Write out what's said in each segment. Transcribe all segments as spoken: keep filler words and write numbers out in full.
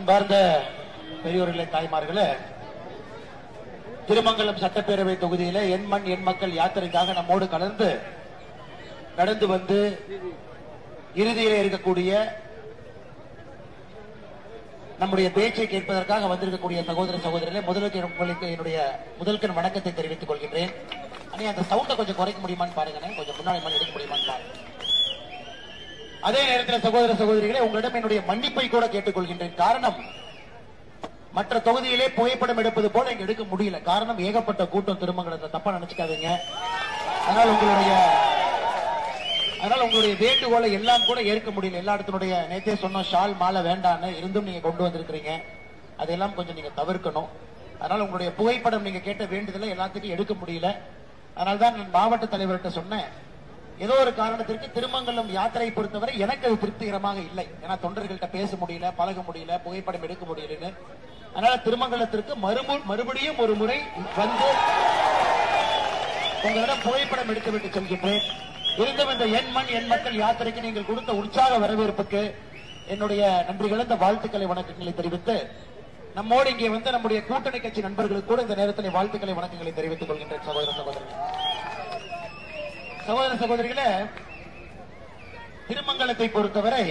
அன்பார்ந்த பெரியோர்களே, தாய்மார்களே, திருமங்கலம் சட்டப்பேரவை தொகுதியில என் மண் என் மக்கள் யாத்திரைக்காக நம்மோடு கலந்து நடந்து வந்து இறுதியில் இருக்கக்கூடிய நம்முடைய பேச்சை கேட்பதற்காக வந்திருக்கக்கூடிய சகோதர சகோதரிகளே, முதலுக்கு உங்களுக்கு என்னுடைய முதல்கண் வணக்கத்தை தெரிவித்துக் கொள்கின்றேன். அண்ணே, அந்த சவுண்டை கொஞ்சம் குறைக்க முடியுமான்னு பாருங்க, கொஞ்சம் முன்னாடி மணி எடுக்க முடியுமான்னு பாருங்க. அதே நேரத்தில் சகோதர சகோதரிகளே, உங்களிடம் என்னுடைய மன்னிப்பை கூட கேட்டுக்கொள்கின்றேன். காரணம், மற்ற தொகுதியிலே புகைப்படம் எடுப்பது போல இங்க எடுக்க முடியல. காரணம், ஏகப்பட்ட கூட்டம் திருமங்கலத்தை, தப்பா நினைச்சுக்காதீங்க. அதனால் உங்களுடைய அதனால் உங்களுடைய வேண்டுகோளை எல்லாம் கூட ஏற்க முடியல. எல்லா இடத்தினுடைய நேத்தே சொன்ன ஷால் மாலை வேண்டான்னு இருந்தும் நீங்க கொண்டு வந்திருக்கிறீங்க. அதெல்லாம் கொஞ்சம் நீங்க தவிர்க்கணும். அதனால உங்களுடைய புகைப்படம் நீங்க கேட்ட வேண்டுதலை எல்லாத்துக்கும் எடுக்க முடியல. அதனால்தான் நான் மாவட்ட தலைவர்கிட்ட சொன்னேன், ஏதோ ஒரு காரணத்திற்கு திருமங்கலம் யாத்திரை பொறுத்தவரை எனக்கு அது திருப்திகரமாக இல்லை. ஏன்னா தொண்டர்கள்ட்ட பேச முடியல, பழக முடியல, புகைப்படம் எடுக்க முடியலன்னு. அதனால திருமங்கலத்திற்கு மறுபடியும் ஒரு முறை வந்து உங்களிடம் புகைப்படம் எடுத்துவிட்டு செல்கின்றேன். இருந்தும் இந்த என் மண் என் மக்கள் யாத்திரைக்கு நீங்கள் கொடுத்த உற்சாக வரவேற்புக்கு என்னுடைய நன்றிகளை, இந்த வாழ்த்துக்களை, வணக்கங்களை தெரிவித்து, நம்மோடு இங்கே வந்து நம்முடைய கூட்டணி கட்சி நண்பர்களுக்கு கூட இந்த நேரத்தில் வாழ்த்துக்களை, வணக்கங்களை தெரிவித்துக் கொள்கின்றேன். சகோதர சகோதரர்கள் சகோதர சகோதரிகளே, திருமங்கலத்தை பொறுத்தவரை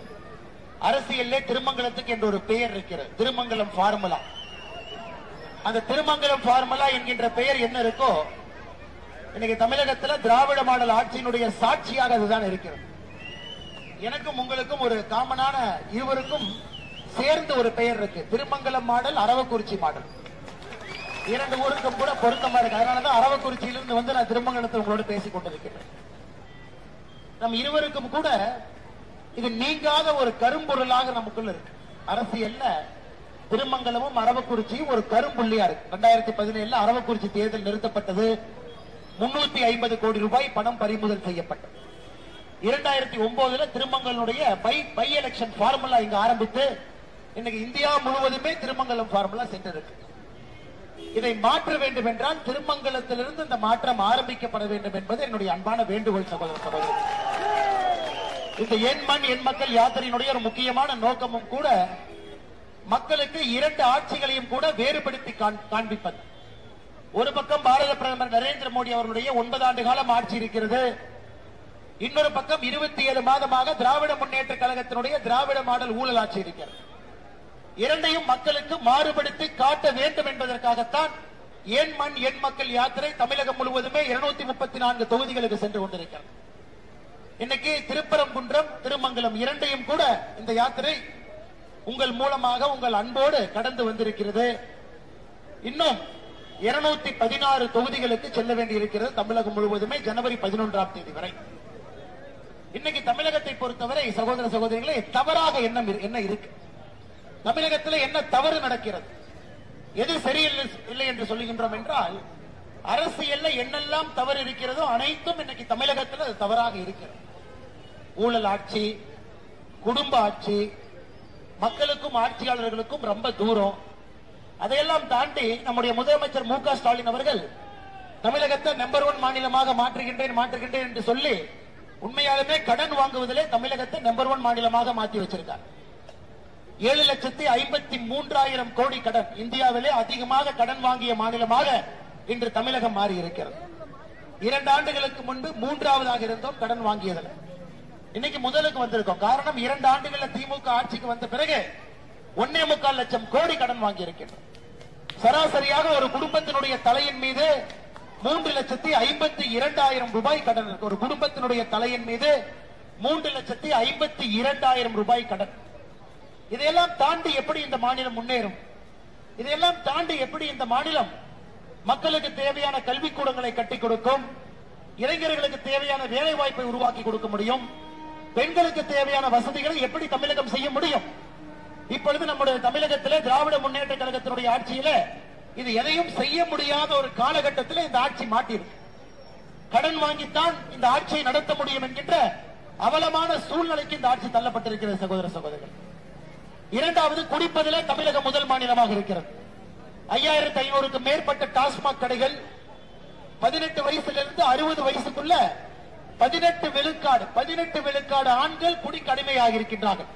அரசியலே திருமங்கலத்துக்கு என்ற ஒரு பெயர் இருக்கிறது, திருமங்கலம் பார்முலா. அந்த திருமங்கலம் பார்முலா என்கின்ற பெயர் என்ன இருக்கோ, இன்னைக்கு தமிழகத்தில் திராவிட மாடல் ஆட்சியினுடைய சாட்சியாக அதுதான் இருக்கிறது. எனக்கும் உங்களுக்கும் ஒரு காமனான, இருவருக்கும் சேர்ந்து ஒரு பெயர் இருக்கு, திருமங்கலம் மாடல், அரவக்குறிச்சி மாடல். இரண்டு ஊருக்கும் கூட பொருத்தமா இருக்கு. அதனாலதான் அரவக்குறிச்சியிலிருந்து வந்து நான் திருமங்கலத்தை உங்களோட பேசிக் கொண்டிருக்கிறேன். நம் இருவருக்கும் கூட இது நீங்காத ஒரு கரும்பொருளாக நமக்குள்ள இருக்கு. அரசியல்ல திருமங்கலமும் அரவக்குறிச்சியும் ஒரு கரும்புள்ளியா இருக்கு. இரண்டாயிரத்தி பதினேழுல அரவக்குறிச்சி தேர்தல் நிறுத்தப்பட்டது. முன்னூத்தி ஐம்பது கோடி ரூபாய் பணம் பறிமுதல் செய்யப்பட்டது. இரண்டாயிரத்தி ஒன்பதுல திருமங்கலுடைய பை பை எலெக்ஷன் பார்முலா இங்க ஆரம்பித்து இன்னைக்கு இந்தியா முழுவதுமே திருமங்கலம் பார்முலா சென்டர் இருக்கு. இதை மாற்ற வேண்டும் என்றால் திருமங்கலத்திலிருந்து இந்த மாற்றம் ஆரம்பிக்கப்பட வேண்டும் என்பது என்னுடைய அன்பான வேண்டுகோள். சகோதர சகோதரர், இந்த என் மண் என் மக்கள் யாத்திரையினுடைய ஒரு முக்கியமான நோக்கமும் கூட மக்களுக்கு இரண்டு ஆட்சிகளையும் கூட வேறுபடுத்தி காண்பிப்பது. ஒரு பக்கம் பாரத பிரதமர் நரேந்திர மோடி அவர்களுடைய ஒன்பது ஆண்டு காலம் ஆட்சி இருக்கிறது. இன்னொரு பக்கம் இருபத்தி ஏழு மாதமாக திராவிட முன்னேற்ற கழகத்தினுடைய திராவிட மாடல் ஊழல் ஆட்சி இருக்கிறது. இரண்டையும் மக்களுக்கு மாறுபடுத்தி காட்ட வேண்டும் என்பதற்காகத்தான் என் மண் என் மக்கள் யாத்திரை தமிழகம் முழுவதுமே இருநூத்தி முப்பத்தி நான்கு தொகுதிகளுக்கு சென்று கொண்டிருக்கிறது. இன்னைக்கு திருப்பரங்குன்றம், திருமங்கலம் இரண்டையும் கூட இந்த யாத்திரை உங்கள் மூலமாக, உங்கள் அன்போடு கடந்து வந்திருக்கிறது. இன்னும் இருநூத்தி பதினாறு தொகுதிகளுக்கு செல்ல வேண்டியிருக்கிறது தமிழகம் முழுவதுமே ஜனவரி பதினொன்றாம் தேதி வரை. இன்னைக்கு தமிழகத்தை பொறுத்தவரை சகோதர சகோதரிகளே, தவறாக எண்ணம் என்ன இருக்கு, தமிழகத்தில் என்ன தவறு நடக்கிறது, எது சரியில்லை என்று சொல்லுகின்றோம் என்றால், அரசியல்ல என்னெல்லாம் தவறு இருக்கிறதோ அனைத்தும் இன்னைக்கு தமிழகத்தில் அது தவறாக இருக்கிறது. ஊழல் ஆட்சி, குடும்ப ஆட்சி, மக்களுக்கும் ஆட்சியாளர்களுக்கும் ரொம்ப தூரம். அதையெல்லாம் தாண்டி நம்முடைய முதலமைச்சர் மு க ஸ்டாலின் அவர்கள் தமிழகத்தை நம்பர் ஒன் மாநிலமாக மாற்றுகின்றேன் மாற்றுகின்றேன் என்று சொல்லி உண்மையாலுமே கடன் வாங்குவதிலே தமிழகத்தை நம்பர் ஒன் மாநிலமாக மாற்றி வச்சிருக்கார். ஏழு லட்சத்தி ஐம்பத்தி மூன்றாயிரம் கோடி கடன், இந்தியாவிலே அதிகமாக கடன் வாங்கிய மாநிலமாக இன்று தமிழகம் மாறி இருக்கிறது. இரண்டு ஆண்டுகளுக்கு முன்பு மூன்றாவதாக இருந்தோம் கடன் வாங்கியதில். இன்னைக்கு முதலுக்கு வந்திருக்கோம். காரணம், இரண்டு ஆண்டுகளில் திமுக ஆட்சிக்கு வந்த பிறகு ஒன்னே முக்கால் லட்சம் கோடி கடன் வாங்கி இருக்கின்றோம். சராசரியாக ஒரு குடும்பத்தினுடைய தலையின் மீது மூன்று லட்சத்தி ஐம்பத்தி இரண்டாயிரம் ரூபாய் கடன் இருக்கு. ஒரு குடும்பத்தினுடைய தலையின் மீது மூன்று லட்சத்தி ஐம்பத்தி இரண்டாயிரம் ரூபாய் கடன். இதையெல்லாம் தாண்டி எப்படி இந்த மாநிலம் முன்னேறும்? இதையெல்லாம் தாண்டி எப்படி இந்த மாநிலம் மக்களுக்கு தேவையான கல்விக்கூடங்களை கட்டிக் கொடுக்கும், இளைஞர்களுக்கு தேவையான வேலை வாய்ப்பை உருவாக்கி கொடுக்க முடியும், பெண்களுக்கு தேவையான வசதிகளை எப்படி தமிழகம் செய்ய முடியும்? இப்பொழுது நம்முடைய தமிழகத்திலே திராவிட முன்னேற்ற கழகத்தினுடைய ஆட்சியில இது எதையும் செய்ய முடியாத ஒரு காலகட்டத்தில் இந்த ஆட்சி மாட்டியிருக்கு. கடன் வாங்கித்தான் இந்த ஆட்சியை நடத்த முடியும் என்கின்ற அவலமான சூழ்நிலைக்கு இந்த ஆட்சி தள்ளப்பட்டிருக்கிறது. சகோதர சகோதரர்கள், இரண்டாவது, குடிப்பதிலே தமிழகம் முதல் மாநிலமாக இருக்கிறது. ஐயாயிரத்தி ஐநூறுக்கு மேற்பட்ட டாஸ்மாக் கடைகள், பதினெட்டு வயசிலிருந்து அறுபது வயசுக்குள்ள பதினெட்டு விழுக்காடு பதினெட்டு விழுக்காடு ஆண்கள் குடிக்கு அடிமையாக இருக்கின்றார்கள்.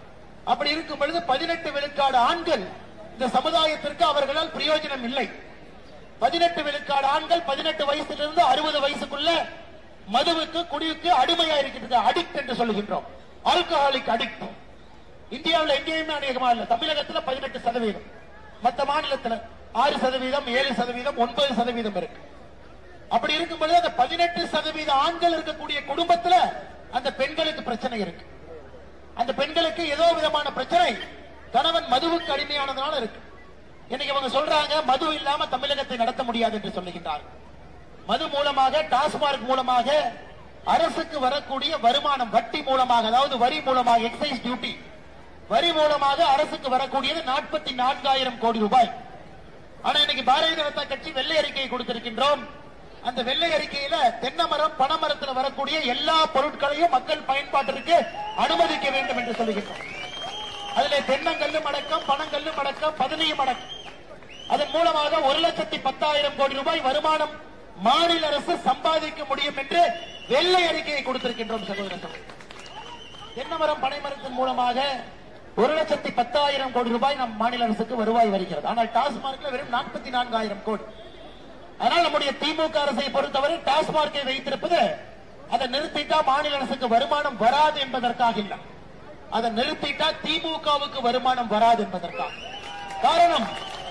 அப்படி இருக்கும் பொழுது பதினெட்டு விழுக்காடு ஆண்கள் இந்த சமுதாயத்திற்கு அவர்களால் பிரயோஜனம் இல்லை. பதினெட்டு விழுக்காடு ஆண்கள் பதினெட்டு வயசிலிருந்து அறுபது வயசுக்குள்ள மதுவுக்கு குடிவுக்கு அடிமையா இருக்கிறது. அடிக்ட் என்று சொல்லுகின்றோம். Alcoholic addict. இந்தியாவில் எங்கேயுமே அநேகமா இல்ல. தமிழகத்தில் பதினெட்டு சதவீதம், மற்ற மாநிலத்தில் ஆறு சதவீதம், ஏழு சதவீதம், ஒன்பது சதவீதம் இருக்கு. அப்படி இருக்கும்போது அந்த பதினெட்டு சதவீத ஆண்கள் இருக்கக்கூடிய குடும்பத்தில் அந்த பெண்களுக்கு பிரச்சனை இருக்கு. அந்த பெண்களுக்கு ஏதோ விதமான பிரச்சனை கணவன் மதுவுக்கு அடிமையானதுனால இருக்கு. இன்னைக்கு அவங்க சொல்றாங்க மது இல்லாம தமிழகத்தை நடத்த முடியாது என்று சொல்லுகின்றார். மது மூலமாக, டாஸ்மார்க் மூலமாக அரசுக்கு வரக்கூடிய வருமானம் வட்டி மூலமாக, அதாவது வரி மூலமாக, எக்ஸைஸ் டியூட்டி வரி மூலமாக அரசுக்கு வரக்கூடியது நாற்பத்தி நான்காயிரம் கோடி ரூபாய். ஆனா இன்னைக்கு பாரதிய ஜனதா கட்சி வெள்ளை அறிக்கையை கொடுத்திருக்கின்றோம். அந்த வெள்ளை அறிக்கையில தென்னமரம் பனைமரத்தில் வரக்கூடிய எல்லா பொருட்களையும் மக்கள் பயன்பாட்டிற்கு அனுமதிக்க வேண்டும் என்று சொல்லுகின்றோம். அதுல தென்னங்கல்லும் அடக்கம், பனங்கல்லும் அடக்கம், பதனியும் அடக்கம். அதன் மூலமாக ஒரு லட்சத்தி பத்தாயிரம் கோடி ரூபாய் வருமானம் மாநில அரசு சம்பாதிக்க முடியும் என்று வெள்ளை அறிக்கையை கொடுத்திருக்கின்றோம். சகோதரர்கள், தென்னமரம் பனைமரத்தின் மூலமாக ஒரு லட்சத்தி பத்தாயிரம் கோடி ரூபாய் நம் மாநில அரசுக்கு வருவாய் வருகிறது. ஆனால் டாஸ்மார்க்ல வெறும் நாற்பத்தி நான்காயிரம் கோடி. ஆனால் நம்முடைய திமுக அரசை பொறுத்தவரை டாஸ்மார்க்கை வைத்திருப்பது அதை நிறுத்திட்டா மாநில அரசுக்கு வருமானம் வராது என்பதற்காக இல்லை, அதை நிறுத்திட்டா திமுகவுக்கு வருமானம் வராது என்பதற்காக. காரணம்,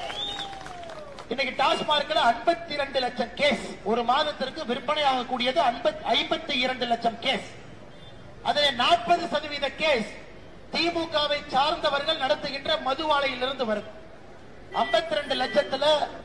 இன்னைக்கு டாஸ்மார்க்ல ஐம்பத்தி இரண்டு லட்சம் கேஸ் ஒரு மாதத்திற்கு விற்பனை ஆகக்கூடியது. ஐம்பத்தி இரண்டு லட்சம் கேஸ். அதில் நாற்பது சதவீத கேஸ் திமுகவை சார்ந்தவர்கள் நடத்துகின்ற மதுவாலையிலிருந்து வருது. ஐம்பத்தி இரண்டு லட்சத்துல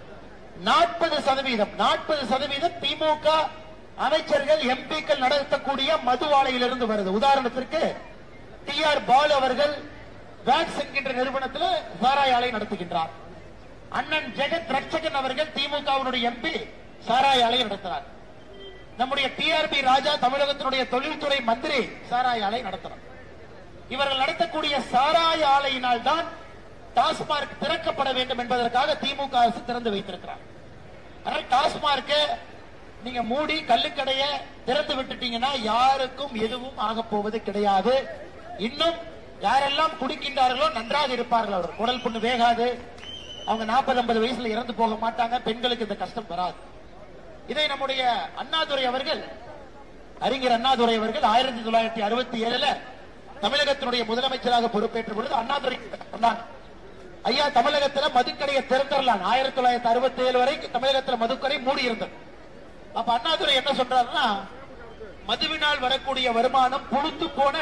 நாற்பது சதவீதம் நாற்பது சதவீதம் திமுக அமைச்சர்கள், எம்பிக்கள் நடத்தக்கூடிய மதுவாலையிலிருந்து வருது. உதாரணத்திற்கு டி ஆர் பாலு அவர்கள் வேக்ஸ் என்கின்ற நிறுவனத்தில் சாராய ஆலை நடத்துகின்றார். அண்ணன் ஜெகத் ரட்சகன் அவர்கள் திமுகவினுடைய எம்பி சாராய ஆலை நடத்தினார். நம்முடைய டி ஆர் பி ராஜா தமிழகத்தினுடைய தொழில்துறை மந்திரி சாராய ஆலை நடத்தினார். இவர்கள் நடத்தக்கூடிய சாராய ஆலையினால் தான் டாஸ்மார்க் திறக்கப்பட வேண்டும் என்பதற்காக திமுக அரசு திறந்து வைத்திருக்கிறார். ஆனால் டாஸ்மார்க் நீங்க மூடி கள்ளுக்கடைய திறந்து விட்டுட்டீங்கன்னா யாருக்கும் எதுவும் ஆக போவது கிடையாது. இன்னும் யாரெல்லாம் குடிக்கின்றார்களோ நன்றாக இருப்பார்கள். அவர்கள் குடல் புண்ணு வேகாது, அவங்க நாற்பது ஐம்பது வயசுல இறந்து போக மாட்டாங்க, பெண்களுக்கு இந்த கஷ்டம் வராது. இதை நம்முடைய அண்ணாதுரை அவர்கள், அறிஞர் அண்ணாதுரை அவர்கள் ஆயிரத்தி தொள்ளாயிரத்தி அறுபத்தி ஏழுல தமிழகத்தினுடைய முதலமைச்சராக பொறுப்பேற்ற பொழுது அண்ணாதுரை சொன்னாங்க, ஐயா தமிழகத்தில் மதுக்கடையை திறந்துடலாம். ஆயிரத்தி தொள்ளாயிரத்தி அறுபத்தி ஏழு வரைக்கும் தமிழகத்தில் மதுக்கடை மூடி இருந்தது. அப்ப அண்ணாதுரை என்ன சொல்றாருன்னா, மதுவினால் வரக்கூடிய வருமானம் புழுத்து போன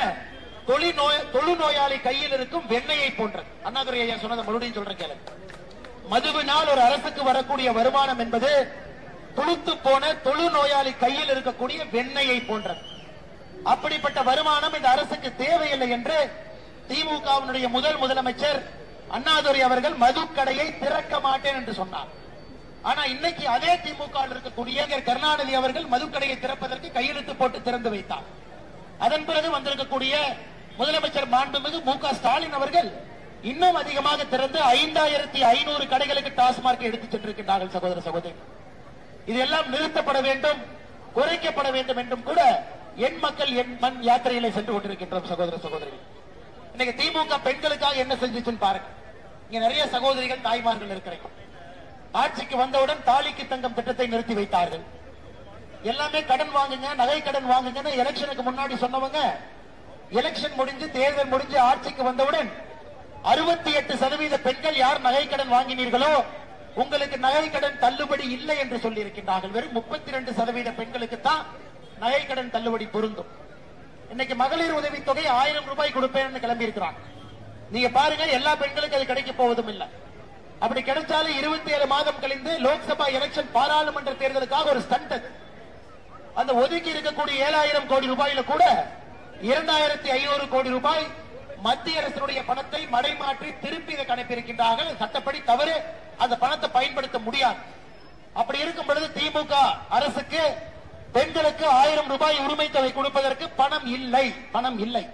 தொழுநோயாளி கையில் இருக்கும் வெண்ணையை போன்றது. அண்ணாதுரை ஐயா சொன்னதை மறுபடியும் சொல்றேன் கேளுங்க. மதுவினால் ஒரு அரசுக்கு வரக்கூடிய வருமானம் என்பது புழுத்து போன தொழுநோயாளி கையில் இருக்கக்கூடிய வெண்ணையை போன்றது. அப்படிப்பட்ட வருமானம் இந்த அரசுக்கு தேவையில்லை என்று திமுகவினுடைய முதல் முதலமைச்சர் அண்ணாதுரை அவர்கள் மதுக்கடையை திறக்க மாட்டேன் என்று சொன்னார். ஆனா இன்னைக்கு அதே திமுக இருக்கக்கூடிய கருணாநிதி அவர்கள் மதுக்கடையை திறப்பதற்கு கையெழுத்து போட்டு திறந்து வைத்தார். அதன் பிறகு வந்திருக்கக்கூடிய முதலமைச்சர் மாண்புமிகு மு க ஸ்டாலின் அவர்கள் இன்னும் அதிகமாக திறந்து ஐந்தாயிரத்தி ஐநூறு கடைகளுக்கு டாஸ்மார்க் எடுத்துச் சென்றிருக்கின்றார்கள். சகோதர சகோதரி, இதெல்லாம் நிறுத்தப்பட வேண்டும், குறைக்கப்பட வேண்டும் என்றும் கூட என் மக்கள் என் மண் யாத்திரையிலே சென்று கொண்டிருக்கின்றோம். சகோதர சகோதரிகள், இன்னைக்கு திமுக பெண்களுக்காக என்ன செஞ்சுச்சுன்னு பாருங்க. இங்க நிறைய சகோதரிகள், தாய்மார்கள் இருக்கிறாங்க. ஆட்சிக்கு வந்தவுடன் தாலிக்கு தங்கம் திட்டத்தை நிறுத்தி வைத்தார்கள். எல்லாமே கடன் வாங்குங்க, நகை கடன் வாங்குங்க எலெக்ஷனுக்கு முன்னாடி சொன்னவங்க, எலெக்ஷன் முடிஞ்சு தேர்தல் முடிஞ்சு ஆட்சிக்கு வந்தவுடன் அறுபத்தி எட்டு சதவீத பெண்கள் யார் நகை கடன் வாங்கினீர்களோ உங்களுக்கு நகை கடன் தள்ளுபடி இல்லை என்று சொல்லி இருக்கின்றார்கள். வெறும் முப்பத்தி இரண்டு சதவீத பெண்களுக்கு தான் நகை கடன் தள்ளுபடி பொருந்தும். இன்னைக்கு மகளிர் உதவி தொகை ஆயிரம் ரூபாய் கொடுப்பேன் கிளம்பி இருக்கிறாங்க. நீங்க பாருங்க, எல்லா பெண்களுக்கும் அது கிடைக்க போவதும் இல்லை. அப்படி கிடைச்சாலும் இருபத்தி ஏழு மாதம் கழிந்து லோக்சபா எலெக்ஷன் பாராளுமன்ற தேர்தலுக்காக ஒரு ஸ்டண்ட். அந்த ஒதுக்கி இருக்கக்கூடிய ஏழாயிரம் கோடி ரூபாயில கூட இரண்டாயிரத்தி ஐநூறு கோடி ரூபாய் மத்திய அரசுடைய பணத்தை மடைமாற்றி திருப்பி இதை கணப்பிருக்கின்றார்கள். சட்டப்படி தவறு, அந்த பணத்தை பயன்படுத்த முடியாது. அப்படி இருக்கும் பொழுது திமுக அரசுக்கு பெண்களுக்கு ஆயிரம் ரூபாய் உரிமை தொகை கொடுப்பதற்கு பணம் இல்லை, பணம் இல்லை,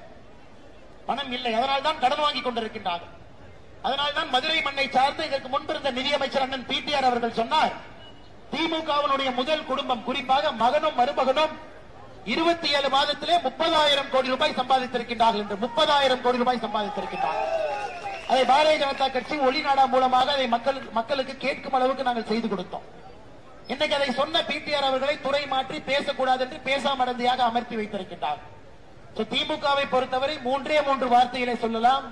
பணம் இல்லை. அதனால்தான் கடன் வாங்கி கொண்டிருக்கின்றார்கள். அதனால்தான் மதுரை மண்ணை சார்ந்து இதற்கு முன்பிருந்த நிதியமைச்சர் அண்ணன் பி டி ஆர் அவர்கள் சொன்னார், திமுகவினுடைய முதல் குடும்பம், குறிப்பாக மகனும் மருமகனும் இருபத்தி ஏழு மாதத்திலே முப்பதாயிரம் கோடி ரூபாய் சம்பாதித்திருக்கின்றார்கள் என்று முப்பதாயிரம் கோடி ரூபாய் சம்பாதித்திருக்கின்றார்கள். அதை பாரதிய ஜனதா கட்சி ஒளிநாடா மூலமாக அதை மக்களுக்கு மக்களுக்கு கேட்கும் அளவுக்கு நாங்கள் செய்து கொடுத்தோம். இன்னைக்கு அதை சொன்ன பிடிஆர் அவர்களை துறை மாற்றி பேசக்கூடாது என்று பேசாமடந்தையாக அமர்த்தி வைத்திருக்கின்றார். திமுகவை பொறுத்தவரை மூன்றே மூன்று வார்த்தைகளை சொல்லலாம்.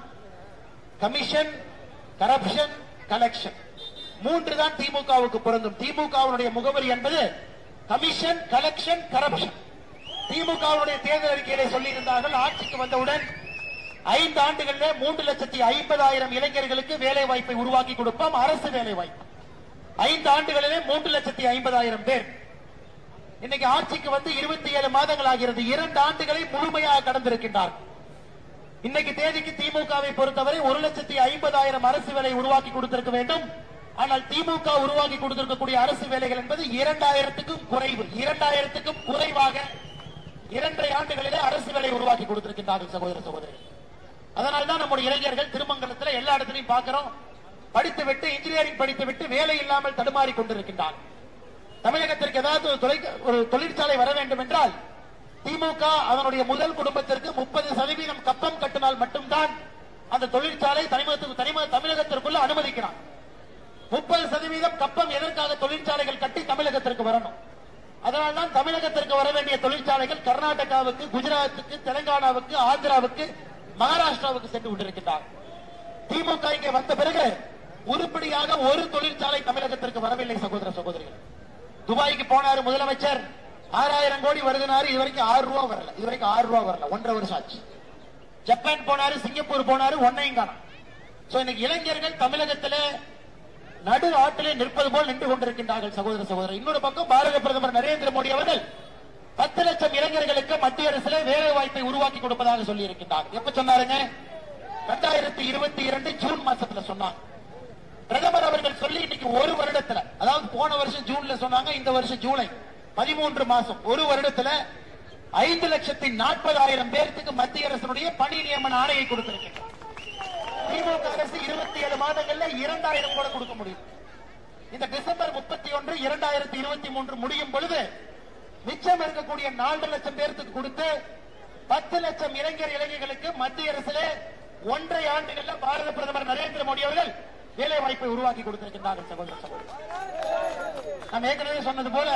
Commission, corruption, collection. மூன்று தான் திமுகவுக்கு பொருந்தும். திமுகவுடைய முகவரி என்பது கமிஷன், கலெக்ஷன், கரப்ஷன். திமுகவுடைய தேர்தல் அறிக்கையிலே சொல்லியிருந்தார்கள், ஆட்சிக்கு வந்தவுடன் ஐந்து ஆண்டுகளில் மூன்று லட்சத்தி ஐம்பதாயிரம் இளைஞர்களுக்கு வேலை வாய்ப்பை உருவாக்கி கொடுப்போம். அரசு வேலை வாய்ப்பு ஐந்து ஆண்டுகளிலே மூன்று லட்சத்தி ஐம்பதாயிரம் பேர். இன்னைக்கு ஆட்சிக்கு வந்து இருபத்தி ஏழு மாதங்கள் ஆகிறது. இரண்டு ஆண்டுகளை முழுமையாக கடந்திருக்கின்றார்கள். இன்னைக்கு தேதிக்கு திமுகவை பொறுத்தவரை ஒரு லட்சத்தி ஐம்பதாயிரம் அரசு வேலை உருவாக்கி கொடுத்திருக்க வேண்டும். ஆனால் திமுக உருவாக்கி கொடுத்திருக்கக்கூடிய அரசு வேலைகள் என்பது இரண்டாயிரத்துக்கும் குறைவு. இரண்டாயிரத்துக்கும் குறைவாக இரண்டரை ஆண்டுகளிலே அரசு வேலை உருவாக்கி கொடுத்திருக்கின்றார்கள் சகோதர சகோதரிகள். அதனால்தான் நம்முடைய இளைஞர்கள் திருமங்கலத்தில் எல்லா இடத்திலையும் பார்க்கிறோம், படித்துவிட்டு இன்ஜினியரிங் படித்துவிட்டு வேலை இல்லாமல் தடுமாறி கொண்டிருக்கின்றார். தமிழகத்திற்கு ஏதாவது ஒரு தொழிற்சாலை வர வேண்டும் என்றால் திமுக அதனுடைய முதல் குடும்பத்திற்கு முப்பது சதவீதம் கப்பம் கட்டினால் மட்டும்தான் அந்த தொழிற்சாலை தமிழகத்திற்குள்ள அனுமதிக்கிறான். முப்பது சதவீதம் கப்பம் எதற்காக தொழிற்சாலைகள் கட்டி தமிழகத்திற்கு வரணும்? அதனால்தான் தமிழகத்திற்கு வர வேண்டிய தொழிற்சாலைகள் கர்நாடகாவுக்கு, குஜராத்துக்கு, தெலுங்கானாவுக்கு, ஆந்திராவுக்கு, மகாராஷ்டிராவுக்கு சென்று கொண்டிருக்கின்றார். திமுக இங்கே வந்த பிறகு உருப்படியாக ஒரு தொழிற்சாலை தமிழகத்திற்கு வரவில்லை சகோதர சகோதரிகள். துபாய்க்கு போனாரு முதலமைச்சர், ஆறாயிரம் கோடி வருதுனாரு, இதுவரைக்கும் ஆறு ரூபா வரல. இதுவரைக்கும் ஆறு ரூபா வரல, ஒன்றரை வருஷம் ஆச்சு. ஜப்பான் போனாரு, சிங்கப்பூர் போனாரு, ஒன்னையும் காணும். இன்னைக்கு இளைஞர்கள் தமிழகத்திலே நடு ஆட்டிலே நிற்பது போல் நின்று கொண்டிருக்கின்றார்கள் சகோதர சகோதரர். இன்னொரு பக்கம் பாரத பிரதமர் நரேந்திர மோடி அவர்கள் பத்து லட்சம் இளைஞர்களுக்கு மத்திய அரசிலே வேலை வாய்ப்பை உருவாக்கி கொடுப்பதாக சொல்லி இருக்கின்றார். எப்ப சொன்னாருங்க? இரண்டாயிரத்தி இருபத்தி இரண்டு ஜூன் மாசத்துல சொன்னாங்க. பிரதமர் அவர்கள் சொல்லி இன்னைக்கு ஒரு வருடத்துல, அதாவது போன வருஷம் ஜூன்ல சொன்னாங்க, இந்த வருஷம் ஜூலை, பதிமூன்று மாசம், ஒரு வருடத்துல ஐந்து லட்சத்தி நாற்பதாயிரம் பேருக்கு மத்திய அரசுடைய பணி நியமன ஆணையை கொடுத்திருக்கிறார். திமுக அரசு இருபத்தி ஏழு மாதங்கள்ல இரண்டாயிரம் கூட கொடுக்க முடியும். இந்த டிசம்பர் முப்பத்தி ஒன்று இரண்டாயிரத்தி இருபத்தி மூன்று முடியும் பொழுது மிச்சம் இருக்கக்கூடிய நான்கு லட்சம் பேருக்கு கொடுத்து பத்து லட்சம் இளைஞர் இளைஞர்களுக்கு மத்திய அரசிலே ஒன்றை ஆண்டுகள்ல பாரத பிரதமர் நரேந்திர மோடி அவர்கள் வேலை வாய்ப்பை உருவாக்கி கொடுத்திருக்கின்றார்கள் சகோதர சகோதரர். நாம் ஏற்கனவே சொன்னது போல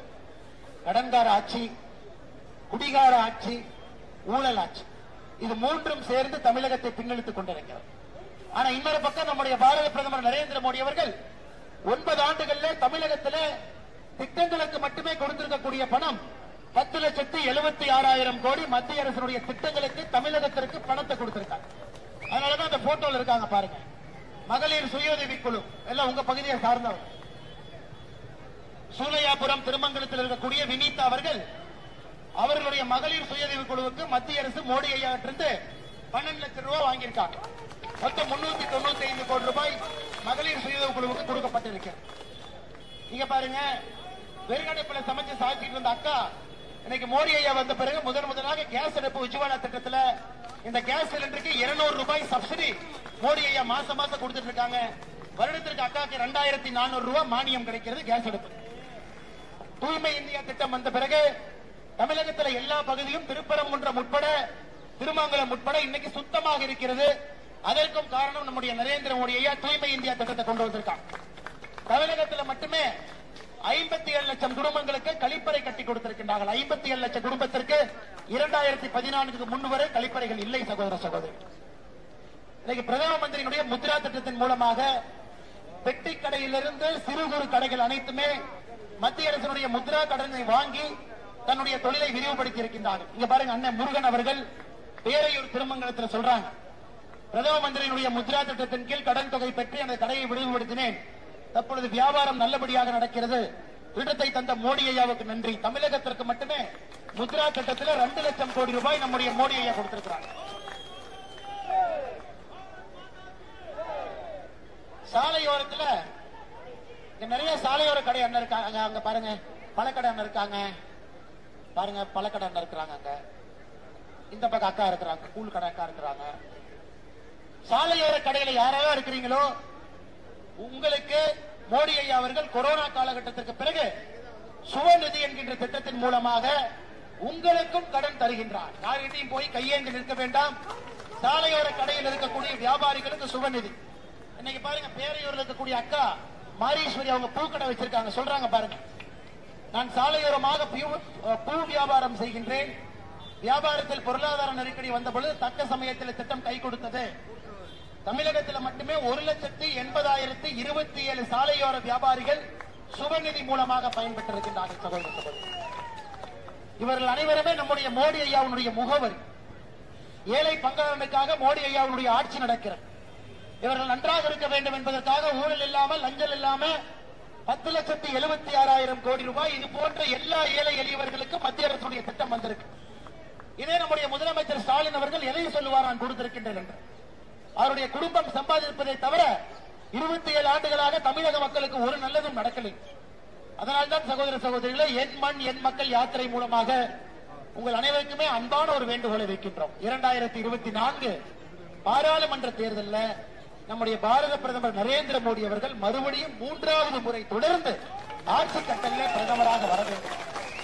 கடன்கார ஆட்சி, குடிகார ஆட்சி, ஊழல் ஆட்சி, இது மூன்றும் சேர்ந்து தமிழகத்தை பின்னெடுத்துக் கொண்டிருக்கிறது. ஆனா இன்னொரு பக்கம் நம்முடைய பாரத பிரதமர் நரேந்திர மோடி அவர்கள் ஒன்பது ஆண்டுகளில் தமிழகத்தில் திட்டங்களுக்கு மட்டுமே கொடுத்திருக்கக்கூடிய பணம் பத்து லட்சத்து எழுபத்தி ஆறாயிரம் கோடி மத்திய அரசுடைய திட்டங்களுக்கு தமிழகத்திற்கு பணத்தை கொடுத்திருக்காங்க. அதனாலதான் அந்த போட்டோல இருக்காங்க பாருங்க, மகளிர் சுய உதவி குழு, எல்லாம் உங்க பகுதியை சார்ந்தவர். சூளையாபுரம் திருமங்கலத்தில் இருக்கக்கூடிய வினிதா அவர்கள் அவர்களுடைய மகளிர் சுய உதவி குழுவுக்கு மத்திய அரசு மோடி ஐயாவிலிருந்து பன்னெண்டு லட்சம் ரூபாய் வாங்கியிருக்காங்க. மொத்தம் முன்னூத்தி தொண்ணூத்தி ஐந்து கோடி ரூபாய் மகளிர் சுய உதவி குழுவுக்கு கொடுக்கப்பட்டிருக்கிறது. நீங்க பாருங்க, வெறுகடுப்புல சமைச்சு சாப்பிட்டு இருந்த அக்கா இன்னைக்கு மோடி ஐயா வந்த பிறகு முதன் முதலாக கேஸ் அடுப்பு உஜ்வாலா திட்டத்தில் இந்த கேஸ் சிலிண்டருக்கு இருநூறு ரூபாய் சப்சிடி மோடி ஐயா மாசம் மாசம் கொடுத்துட்டு இருக்காங்க. வருடத்திற்கு அக்காக்கு இரண்டாயிரத்தி நானூறு ரூபாய் மானியம் கிடைக்கிறது கேஸ் அடுப்பு. தூய்மை இந்தியா திட்டம் வந்த பிறகு தமிழகத்தில் எல்லா பகுதியும் திருப்பரங்குன்றம் உட்பட திருமங்கலம் உட்பட இன்னைக்கு சுத்தமாக இருக்கிறது. அதற்கும் காரணம் நம்முடைய நரேந்திர மோடி ஐயா தூய்மை இந்தியா திட்டத்தை கொண்டு வந்திருக்காங்க. தமிழகத்தில் மட்டுமே ஐம்பத்தி ஏழு லட்சம் குடும்பங்களுக்கு கழிப்பறை கட்டி கொடுத்திருக்கின்றார்கள். ஐம்பத்தி ஏழு லட்சம் குடும்பத்திற்கு இரண்டாயிரத்தி பதினான்கு முன் வரை கழிப்பறைகள் இல்லை சகோதர சகோதரி. இன்னைக்கு பிரதம மந்திரியினுடைய முத்ரா திட்டத்தின் மூலமாக பெட்டி கடையிலிருந்து சிறு குறு கடைகள் அனைத்துமே மத்திய அரசினுடைய முத்ரா கடனை வாங்கி தன்னுடைய தொழிலை விரிவுபடுத்தி இருக்கின்றார்கள். இங்க பாருங்க, அண்ணன் முருகன் அவர்கள் பேரையூர் திருமங்கலத்தில் சொல்றாங்க, பிரதம மந்திரியினுடைய முத்ரா திட்டத்தின் கீழ் கடன் தொகை பெற்று அந்த கடையை விரிவுபடுத்தினேன். தற்பொழுது வியாபாரம் நல்லபடியாக நடக்கிறது. திட்டத்தை தந்த மோடி ஐயாவுக்கு நன்றி. தமிழகத்திற்கு மட்டுமே முத்ரா திட்டத்தில் ரெண்டு லட்சம் கோடி ரூபாய் நம்முடைய மோடி ஐயா கொடுத்திருக்கிறார். சாலையோரத்தில் நிறைய சாலையோர கடை அண்ணன் இருக்காங்க. அங்க பாருங்க, பழக்கடை அண்ணன் இருக்காங்க பாருங்க, பழக்கடை அண்ணன் இருக்கிறாங்க. அங்க இந்த பக்கம் அக்கா இருக்கிறாங்க, கூழ் கடை அக்கா இருக்கிறாங்க. சாலையோர கடையில யாராவது இருக்கிறீங்களோ உங்களுக்கு மோடி ஐயா அவர்கள் கொரோனா காலகட்டத்திற்கு பிறகு சுவநிதி என்கின்ற திட்டத்தின் மூலமாக உங்களுக்கும் கடன் தருகின்றார். யார்கிட்டையும் போய் கையேந்தி நிற்க வேண்டாம். சாலையோர கடையில் இருக்கக்கூடிய வியாபாரிகளுக்கு சுபநிதி. இன்னைக்கு பாருங்க, பேரையூர்ல இருக்கக்கூடிய அக்கா மாரீஸ்வரி அவங்க பூக்கடை வச்சிருக்காங்க. சொல்றாங்க பாருங்க, நான் சாலையோரமாக பூ வியாபாரம் செய்கின்றேன். வியாபாரத்தில் பொருளாதார நெருக்கடி வந்த பொழுது தக்க சமயத்தில் திட்டம் கை கொடுத்தது. தமிழகத்தில் மட்டுமே ஒரு லட்சத்தி எண்பதாயிரத்தி இருபத்தி ஏழு சாலையோர வியாபாரிகள் சுபநிதி மூலமாக பயன்பெற்றிருக்கின்றார்கள். சகோதர சகோதரி, இவர்கள் அனைவருமே நம்முடைய மோடி ஐயாவுடைய முகவரி. ஏழை பங்காளனுக்காக மோடி ஐயாவுடைய ஆட்சி நடக்கிறது. இவர்கள் நன்றாக இருக்க வேண்டும் என்பதற்காக ஊழல் இல்லாமல் லஞ்சம் இல்லாமல் பத்து லட்சத்தி எழுபத்தி ஆறாயிரம் கோடி ரூபாய் இது போன்ற எல்லா ஏழை எளியவர்களுக்கும் மத்திய அரசுடைய திட்டம் வந்திருக்கு. இதே நம்முடைய முதலமைச்சர் ஸ்டாலின் அவர்கள் எதையும் சொல்லுவார், நான் கொடுத்திருக்கின்றேன் என்று. அவருடைய குடும்பம் சம்பாதிப்பதை தவிர இருபத்தி ஏழு ஆண்டுகளாக தமிழக மக்களுக்கு ஒரு நல்லதும் நடக்கலை. அதனால்தான் சகோதர சகோதரிகளை என் மண் என் மக்கள் யாத்திரை மூலமாக உங்கள் அனைவருக்குமே அன்பான ஒரு வேண்டுகோளை வைக்கின்றோம். இரண்டாயிரத்தி இருபத்தி நான்கு பாராளுமன்ற தேர்தலில் நம்முடைய பாரத பிரதமர் நரேந்திர மோடி அவர்கள் மறுபடியும் மூன்றாவது முறை தொடர்ந்து ஆட்சி கட்டளில் பிரதமராக வர வேண்டும்.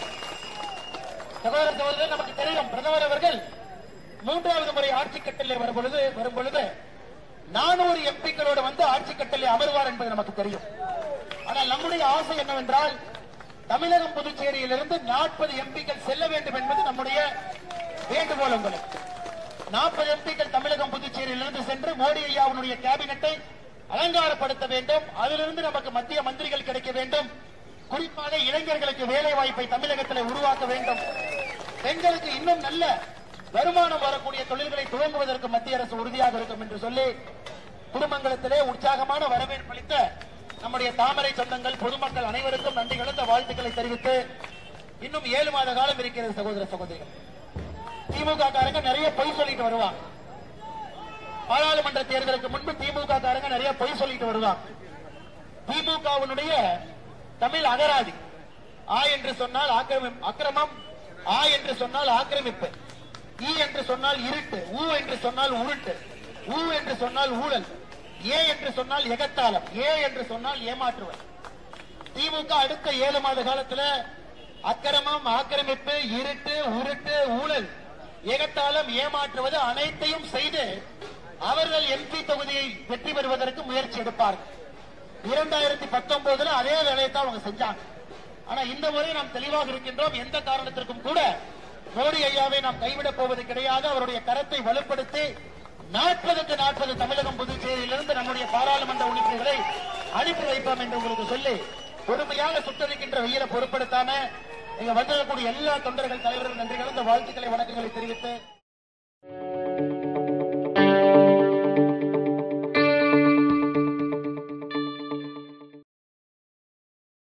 சகோதர சகோதரர்கள், நமக்கு தெரியும் பிரதமர் அவர்கள் மூன்றாவது முறை ஆட்சி கட்டளில் வரும் பொழுது வரும் பொழுது நானூறு எம்பிக்களோடு வந்து ஆட்சி கட்டளில் அமர்வார் என்பது நமக்கு தெரியும். ஆனால் நம்முடைய ஆசை என்னவென்றால் தமிழகம் புதுச்சேரியிலிருந்து நாற்பது எம்பிக்கள் செல்ல வேண்டும் என்பது நம்முடைய வேண்டுகோள். உங்களுக்கு நாற்பது எம்பிக்கள் தமிழகம் புதுச்சேரியிலிருந்து சென்று மோடி ஐயாவுடைய கேபினெட்டை அலங்காரப்படுத்த வேண்டும். அதிலிருந்து நமக்கு மத்திய மந்திரிகள் கிடைக்க வேண்டும். குறிப்பாக இளைஞர்களுக்கு வேலை வாய்ப்பை தமிழகத்தில் உருவாக்க வேண்டும். பெண்களுக்கு இன்னும் நல்ல வருமானம் வரக்கூடிய தொழில்களை துவங்குவதற்கு மத்திய அரசு உறுதியாக இருக்கும் என்று சொல்லி குடும்பங்களத்திலே உற்சாகமான வரவேற்பு அளித்த நம்முடைய தாமரை சொந்தங்கள் பொதுமக்கள் அனைவருக்கும் நன்றி கலந்த வாழ்த்துக்களை தெரிவித்து, இன்னும் ஏழு மாத காலம் இருக்கிறது சகோதர சகோதரிகள். திமுக காரங்க நிறைய பொய் சொல்லிட்டு வருவாங்க. பாராளுமன்ற தேர்தலுக்கு முன்பு திமுக காரங்க நிறைய பொய் சொல்லிட்டு வருவாங்க. திமுகவினுடைய தமிழ் அகராதி ஆ என்று சொன்னால் அக்கிரமம், ஆ என்று சொன்னால் ஆக்கிரமிப்பு, ஈ என்று சொன்னால் இருட்டு, ஊ என்று சொன்னால் உருட்டு, ஊ என்று சொன்னால் ஊழல், ஏ என்று சொன்னால் எகத்தாளம், ஏ என்று சொன்னால் ஏமாற்றுவர். திமுக அடுத்த ஏழு மாத காலத்தில் அக்கிரமம், ஆக்கிரமிப்பு, இருட்டு, உருட்டு, ஊழல், எகத்தாளம், ஏமாற்றுவது அனைத்தையும் செய்து அவர்கள் எம்பி தொகுதியை வெற்றி பெறுவதற்கு முயற்சி எடுப்பார்கள். இரண்டாயிரத்தி பத்தொன்பதுல அதே வேலையை தான் அவங்க செஞ்சாங்க. ஆனா இந்த முறை நாம் தெளிவாக இருக்கின்றோம். எந்த காரணத்திற்கும் கூட மோடி ஐயாவை நாம் கைவிடப் போவது கிடையாது. அவருடைய கரத்தை வலுப்படுத்தி நாற்பதுக்கு நாற்பது தமிழகம் புதுச்சேரியிலிருந்து நம்முடைய பாராளுமன்ற உறுப்பினர்களை அனுப்பி வைப்போம் என்று உங்களுக்கு சொல்லி, பொறுமையாக சுட்டரிக்கின்ற வெயிலை பொருட்படுத்தாம இங்க வந்திருக்கக்கூடிய எல்லா தொண்டர்கள் தலைவர்கள் நன்றி கலந்த வாழ்த்துக்களை வணக்கங்களை தெரிவித்து